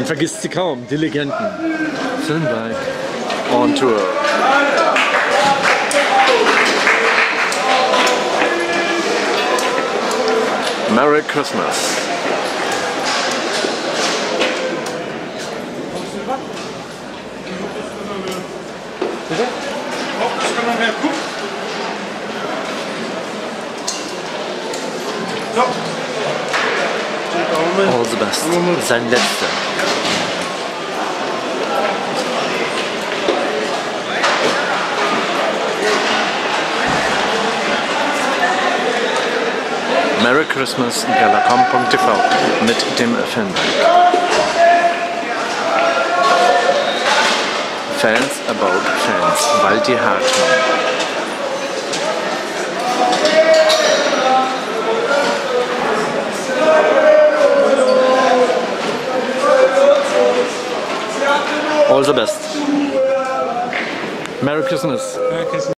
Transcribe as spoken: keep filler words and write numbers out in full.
vergisst sie kaum, die Legenden. Filmberg on Tour. Merry Christmas. All the best. Sein letzter. Merry Christmas Galacom punkt t v mit dem Filmberg. Fans about Fans, Waldi Hartmann. All the best. Merry Christmas. Merry Christmas.